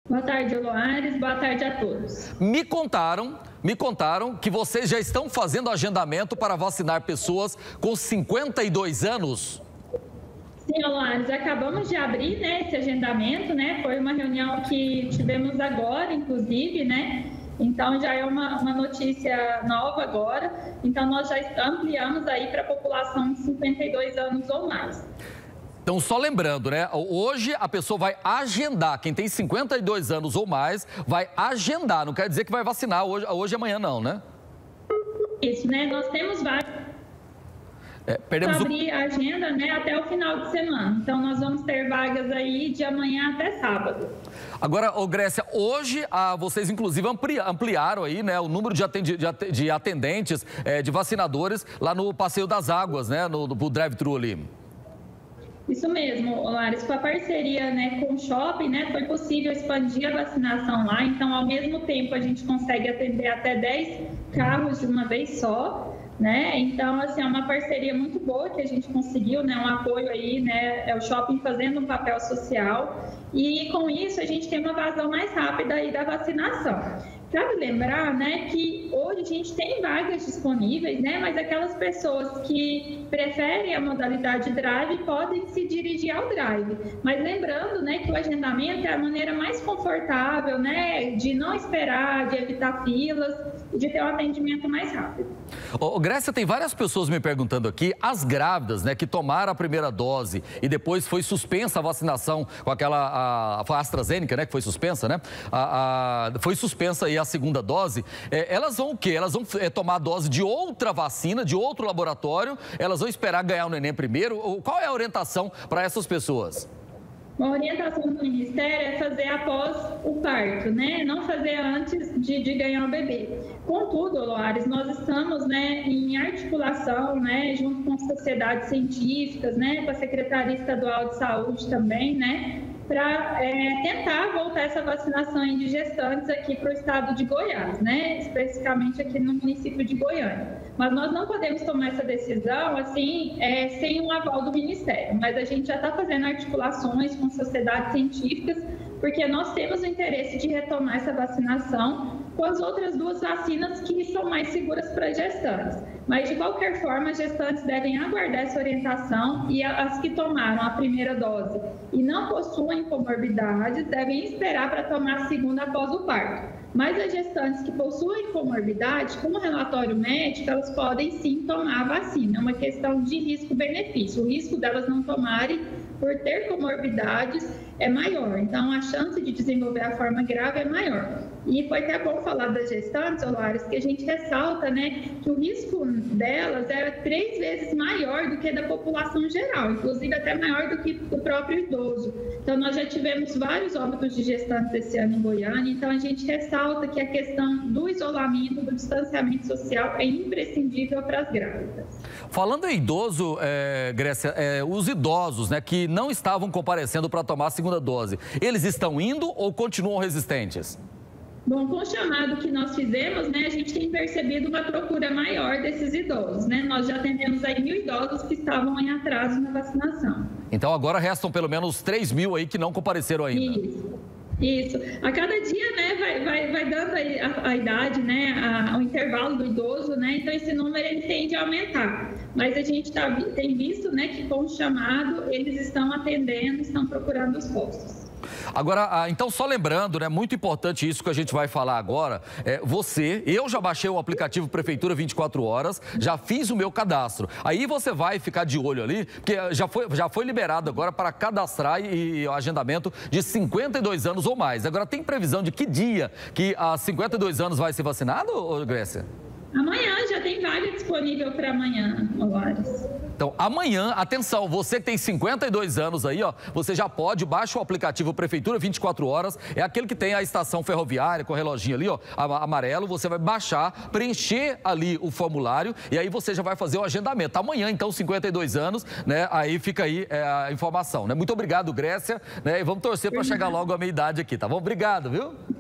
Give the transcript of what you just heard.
Boa tarde, Loares. Boa tarde a todos. Me contaram que vocês já estão fazendo agendamento para vacinar pessoas com 52 anos. Sim, Loares, acabamos de abrir, esse agendamento, Foi uma reunião que tivemos agora, inclusive, Então, já é uma notícia nova agora. Então, nós já ampliamos aí para a população de 52 anos ou mais. Então, só lembrando, hoje a pessoa vai agendar, quem tem 52 anos ou mais, vai agendar, não quer dizer que vai vacinar hoje e amanhã não, né? Isso, Nós temos vários... Perdemos abrir a agenda, até o final de semana. Então, nós vamos ter vagas aí de amanhã até sábado. Agora, Grécia, hoje vocês inclusive ampliaram aí, o número de atendentes, de vacinadores lá no Passeio das Águas, no drive-thru ali. Isso mesmo, Lares, com a parceria com o shopping, foi possível expandir a vacinação lá, então ao mesmo tempo a gente consegue atender até 10 carros de uma vez só, Então, assim, é uma parceria muito boa que a gente conseguiu, um apoio aí, é o shopping fazendo um papel social e com isso a gente tem uma vazão mais rápida aí da vacinação. Cabe lembrar, que hoje a gente tem vagas disponíveis, mas aquelas pessoas que preferem a modalidade drive podem se dirigir ao drive. Mas lembrando, que o agendamento é a maneira mais confortável, de não esperar, de evitar filas e de ter um atendimento mais rápido. Grécia, tem várias pessoas me perguntando aqui, as grávidas, que tomaram a primeira dose e depois foi suspensa a vacinação com aquela a AstraZeneca, que foi suspensa, foi suspensa aí a segunda dose, elas vão o quê? Elas vão tomar a dose de outra vacina, de outro laboratório, elas vão esperar ganhar o neném primeiro? Qual é a orientação para essas pessoas? A orientação do Ministério é fazer após o parto, não fazer antes de ganhar o bebê. Contudo, Loares, nós estamos em articulação, junto com sociedades científicas, com a Secretaria Estadual de Saúde também, para tentar voltar essa vacinação de gestantes aqui para o estado de Goiás, especificamente aqui no município de Goiânia. Mas nós não podemos tomar essa decisão assim, sem o aval do Ministério, mas a gente já está fazendo articulações com sociedades científicas, porque nós temos o interesse de retomar essa vacinação com as outras duas vacinas que são mais seguras para gestantes. Mas, de qualquer forma, as gestantes devem aguardar essa orientação e as que tomaram a primeira dose e não possuem comorbidades devem esperar para tomar a segunda após o parto. Mas as gestantes que possuem comorbidade, com o relatório médico, elas podem sim tomar a vacina. É uma questão de risco-benefício. O risco delas não tomarem por ter comorbidades é maior. Então, a chance de desenvolver a forma grave é maior. E foi até bom falar das gestantes, Lares, que a gente ressalta, que o risco delas é 3 vezes maior do que da população geral, inclusive até maior do que do próprio idoso. Então, nós já tivemos vários óbitos de gestantes esse ano em Goiânia, então a gente ressalta que a questão do isolamento, do distanciamento social é imprescindível para as grávidas. Falando em idoso, Grécia, os idosos, que não estavam comparecendo para tomar a segunda dose, eles estão indo ou continuam resistentes? Bom, com o chamado que nós fizemos, a gente tem percebido uma procura maior desses idosos, Nós já atendemos aí 1.000 idosos que estavam em atraso na vacinação. Então agora restam pelo menos 3.000 aí que não compareceram ainda. Isso. A cada dia, vai dando a idade, o intervalo do idoso, então esse número ele tende a aumentar. Mas a gente tem visto, que com o chamado eles estão atendendo, estão procurando os postos. Agora, então só lembrando, muito importante isso que a gente vai falar agora, eu já baixei o aplicativo Prefeitura 24 horas, já fiz o meu cadastro. Aí você vai ficar de olho ali, porque já foi liberado agora para cadastrar e o agendamento de 52 anos ou mais. Agora, tem previsão de que dia que a 52 anos vai ser vacinado, Grécia? Amanhã, já tem vaga disponível para amanhã, Lares. Então, amanhã, atenção, você que tem 52 anos aí, você já pode, baixa o aplicativo Prefeitura 24 horas, é aquele que tem a estação ferroviária com o reloginho ali, amarelo, você vai baixar, preencher ali o formulário e aí você já vai fazer o agendamento. Amanhã, então, 52 anos, aí fica aí a informação, Muito obrigado, Grécia, e vamos torcer para chegar logo à meia-idade aqui, tá bom? Obrigado, viu?